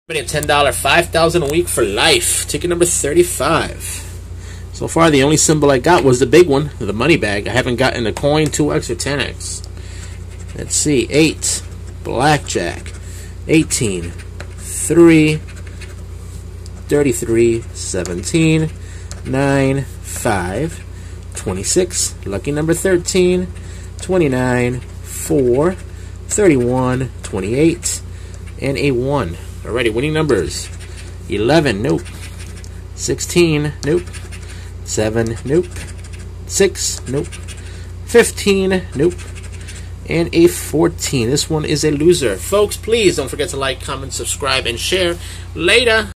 $10, 5,000 a week for life. Ticket number 35. So far, the only symbol I got was the big one, the money bag. I haven't gotten a coin, 2x or 10x. Let's see, 8, blackjack, 18, 3, 33, 17, 9, 5, 26, lucky number 13, 29, 4, 31, 28, and a 1. Alrighty, winning numbers, 11, nope, 16, nope, 7, nope, 6, nope, 15, nope, and a 14. This one is a loser. Folks, please don't forget to like, comment, subscribe, and share. Later.